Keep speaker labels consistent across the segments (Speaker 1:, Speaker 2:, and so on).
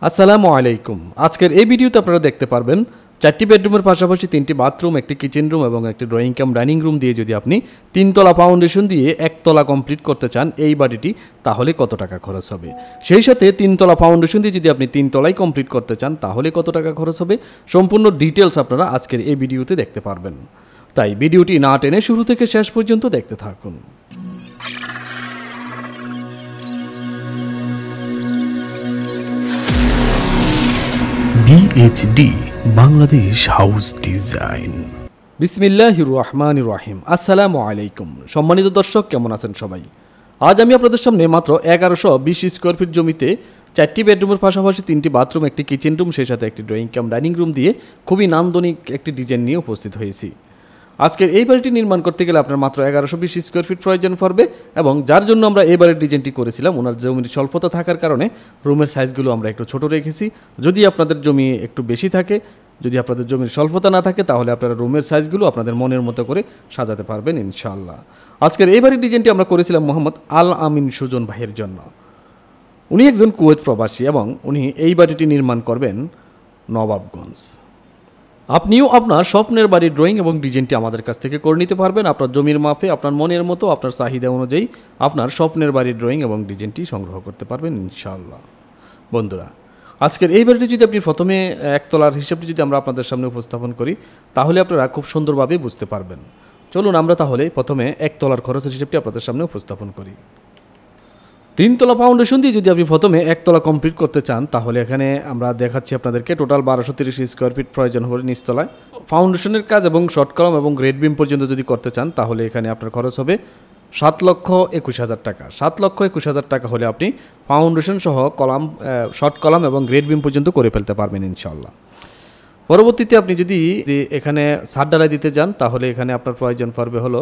Speaker 1: আসসালামু আলাইকুম। আজকের এই ভিডিওতে আপনারা দেখতে পারবেন 4টি বেডরুমের পাশাপাশি 3টি বাথরুম, একটি কিচেন রুম এবং একটি ড্রয়িং কাম ডাইনিং রুম দিয়ে যদি আপনি 3তলা ফাউন্ডেশন দিয়ে 1তলা কমপ্লিট করতে চান এই বাড়িটি, তাহলে কত টাকা খরচ হবে। সেই সাথে 3তলা ফাউন্ডেশন দিয়ে যদি আপনি 3তলাই কমপ্লিট করতে চান তাহলে কত টাকা খরচ হবে, সম্পূর্ণ ডিটেলস আপনারা আজকের এই ভিডিওতে দেখতে পারবেন। তাই ভিডিওটি না টেনে শুরু থেকে শেষ পর্যন্ত দেখতে থাকুন।
Speaker 2: BHD Bangladesh house design.
Speaker 1: বিসমিল্লাহির রহমানির রহিম। আসসালামু আলাইকুম। সম্মানিত দর্শক, কেমন আছেন সবাই? আজ আমি আপনাদের সামনে মাত্র 1120 স্কোয়ার ফিট জমিতে 4টি বেডরুমের পাশাপাশি 3টি বাথরুম, একটি কিচেন রুম, সেই সাথে একটি ড্রয়িং কাম ডাইনিং রুম দিয়ে খুবই নান্দনিক একটি ডিজাইন নিয়ে উপস্থিত হয়েছি। আজকের এই বাড়িটি নির্মাণ করতে গেলে আপনার মাত্র 1120 স্কোয়ার ফিট প্রয়োজন পড়বে, এবং যার জন্য আমরা এই বাড়ির ডিজাইনটি করেছিলাম, ওনার জমির স্বল্পতা থাকার কারণে রুমের সাইজগুলো আমরা একটু ছোট রেখেছি। যদি আপনাদের জমি একটু বেশি থাকে, যদি আপনাদের জমির স্বল্পতা না থাকে, তাহলে আপনারা রুমের সাইজগুলো আপনাদের মনের মতো করে সাজাতে পারবেন ইনশাআল্লাহ। আজকের এই বাড়ির ডিজাইনটি আমরা করেছিলাম মোহাম্মদ আল আমিন সুজন ভাইয়ের জন্য। উনি একজন কুয়েত প্রবাসী এবং উনি এই বাড়িটি নির্মাণ করবেন নবাবগঞ্জ। আপনিও আপনার স্বপ্নের বাড়ির ড্রয়িং এবং ডিজাইনটি আমাদের কাছ থেকে করে নিতে পারবেন। আপনার জমির মাপে, আপনার মনের মতো, আপনার চাহিদা অনুযায়ী আপনার স্বপ্নের বাড়ির ড্রয়িং এবং ডিজাইনটি সংগ্রহ করতে পারবেন ইনশাআল্লাহ। বন্ধুরা, আজকের এই বাড়িটি যদি আপনি প্রথমে একতলার হিসাবটি যদি আমরা আপনাদের সামনে উপস্থাপন করি, তাহলে আপনারা খুব সুন্দরভাবে বুঝতে পারবেন। চলুন আমরা তাহলে প্রথমে একতলার খরচের হিসাবটি আপনাদের সামনে উপস্থাপন করি। 3তলা ফাউন্ডেশন দিয়ে যদি আপনি প্রথমে 1তলা কমপ্লিট করতে চান, তাহলে এখানে আমরা দেখাচ্ছি আপনাদেরকে টোটাল 1230 স্কোয়ার ফিট প্রয়োজন হবে নিচতলায়। ফাউন্ডেশনের কাজ এবং শর্ট কলাম এবং গ্রেড বিম পর্যন্ত যদি করতে চান, তাহলে এখানে আপনার খরচ হবে 7,21,000 টাকা। 7,21,000 টাকা হলে আপনি ফাউন্ডেশন সহ কলাম, শর্ট কলাম এবং গ্রেড বিম পর্যন্ত করে ফেলতে পারবেন ইনশাআল্লাহ। পরবর্তীতে আপনি যদি এখানে ছাদ ঢালাই দিতে চান, তাহলে এখানে আপনার প্রয়োজন পড়বে হলো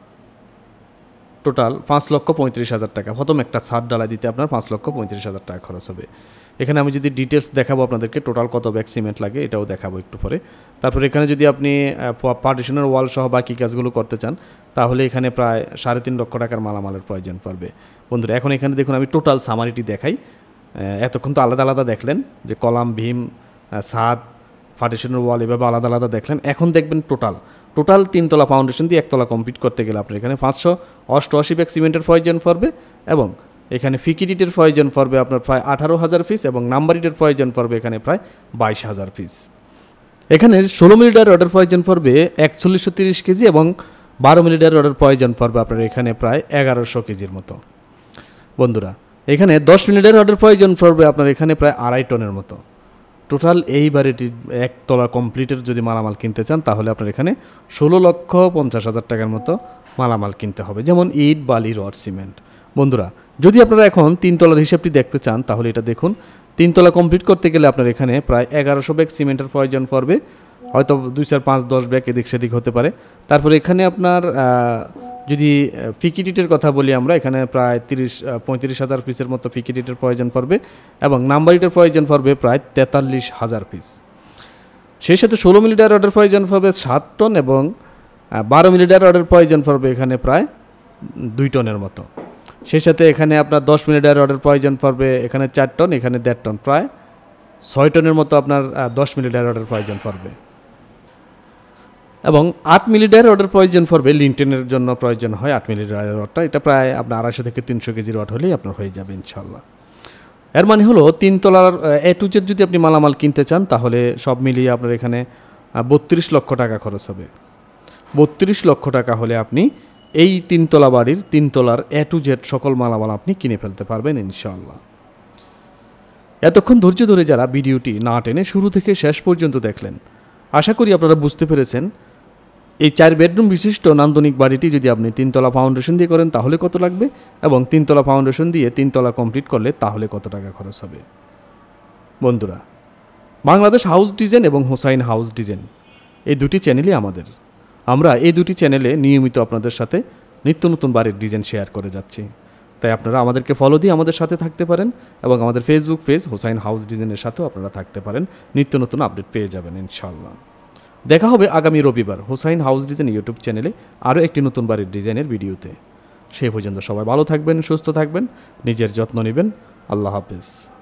Speaker 1: টোটাল 5,35,000 টাকা। প্রথম একটা ছাদ ডালা দিতে আপনার 5,35,000 টাকা খরচ হবে। এখানে আমি যদি ডিটেলস দেখাবো আপনাদেরকে, টোটাল কত ব্যাগ সিমেন্ট লাগে এটাও দেখাবো একটু পরে। তারপরে এখানে যদি আপনি পার্টিশনের ওয়াল সহ বাকি কাজগুলো করতে চান, তাহলে এখানে প্রায় 3.5 লক্ষ টাকার মালামালের প্রয়োজন পড়বে। বন্ধুরা, এখন এখানে দেখুন আমি টোটাল সামারিটি দেখাই। এতক্ষণ তো আলাদা আলাদা দেখলেন যে কলাম, ভীম, ছাদ, পার্টিশনের ওয়াল এভাবে আলাদা আলাদা দেখলেন। এখন দেখবেন টোটাল 3তলা ফাউন্ডেশন দিয়ে 1তলা কমপ্লিট করতে গেলে আপনার এখানে 588 ব্যাগ সিমেন্টের প্রয়োজন পড়বে, এবং এখানে ফিকিডিটের প্রয়োজন পড়বে আপনার প্রায় 18,000 পিস, এবং নাম্বারিটের প্রয়োজন পড়বে এখানে প্রায় 22,000 পিস। এখানে 16 মিলিটার রডের প্রয়োজন পড়বে 4130 কেজি, এবং 12 মিলিটার রডের প্রয়োজন পড়বে আপনার এখানে প্রায় 1100 কেজির মতো। বন্ধুরা, এখানে 10 মিলিটার রডের প্রয়োজন পড়বে আপনার এখানে প্রায় 2.5 টনের মতো। টোটাল এই বাড়িটির 1তলা কমপ্লিটের যদি মালামাল কিনতে চান, তাহলে আপনার এখানে 16,50,000 টাকার মতো মালামাল কিনতে হবে, যেমন ইট, বালি, রড, সিমেন্ট। বন্ধুরা, যদি আপনারা এখন 3তলার হিসাবটি দেখতে চান, তাহলে এটা দেখুন। 3তলা কমপ্লিট করতে গেলে আপনার এখানে প্রায় 1100 ব্যাগ সিমেন্টের প্রয়োজন পড়বে, হয়তো 2, 4, 5, 10 ব্যাগ এদিক সেদিক হতে পারে। তারপরে এখানে আপনার যদি ফিকিডিটের কথা বলি আমরা, এখানে প্রায় 35,000 পিসের মতো ফিকিডিটের প্রয়োজন পড়বে, এবং নাম্বারিটের প্রয়োজন পড়বে প্রায় 43,000 পিস। সেই সাথে 16 মিলিটার রডের প্রয়োজন পড়বে 7 টন, এবং 12 মিলিটার রডের প্রয়োজন পড়বে এখানে প্রায় 2 টনের মতো। সেই সাথে এখানে আপনার 10 মিলিটার রডের প্রয়োজন পড়বে এখানে 4 টন, এখানে 1.5 টন, প্রায় 6 টনের মতো আপনার 10 মিলিটার রডের প্রয়োজন পড়বে, এবং 8 মিলিটার রডের প্রয়োজন পড়বে। লিনটেনের জন্য প্রয়োজন হয় 8 মিলিটার রডটা, এটা প্রায় আপনার 250 থেকে 300 কেজি রড হলেই আপনার হয়ে যাবে ইনশাআল্লাহ। এর মানে হলো 3তলার A to Z যদি আপনি মালামাল কিনতে চান, তাহলে সব মিলিয়ে আপনার এখানে 32 লক্ষ টাকা খরচ হবে। 32 লক্ষ টাকা হলে আপনি এই 3তলা বাড়ির 3তলার A to Z সকল মালামাল আপনি কিনে ফেলতে পারবেন ইনশাআল্লাহ। এতক্ষণ ধৈর্য ধরে যারা ভিডিওটি না টেনে শুরু থেকে শেষ পর্যন্ত দেখলেন, আশা করি আপনারা বুঝতে পেরেছেন এই 4 বেডরুম বিশিষ্ট নান্দনিক বাড়িটি যদি আপনি 3তলা ফাউন্ডেশন দিয়ে করেন তাহলে কত লাগবে, এবং 3তলা ফাউন্ডেশন দিয়ে 3তলা কমপ্লিট করলে তাহলে কত টাকা খরচ হবে। বন্ধুরা, বাংলাদেশ হাউস ডিজাইন এবং হোসাইন হাউস ডিজাইন এই দুটি চ্যানেলই আমাদের। আমরা এই দুটি চ্যানেলে নিয়মিত আপনাদের সাথে নিত্য নতুন বাড়ির ডিজাইন শেয়ার করে যাচ্ছি। তাই আপনারা আমাদেরকে ফলো দিয়ে আমাদের সাথে থাকতে পারেন, এবং আমাদের ফেসবুক পেজ হোসাইন হাউস ডিজাইনের সাথেও আপনারা থাকতে পারেন। নিত্য নতুন আপডেট পেয়ে যাবেন ইনশাআল্লাহ। দেখা হবে আগামী রবিবার হোসাইন হাউস ডিজাইন ইউটিউব চ্যানেলে আরও একটি নতুন বাড়ির ডিজাইনের ভিডিওতে। সেই পর্যন্ত সবাই ভালো থাকবেন, সুস্থ থাকবেন, নিজের যত্ন নেবেন। আল্লাহ হাফেজ।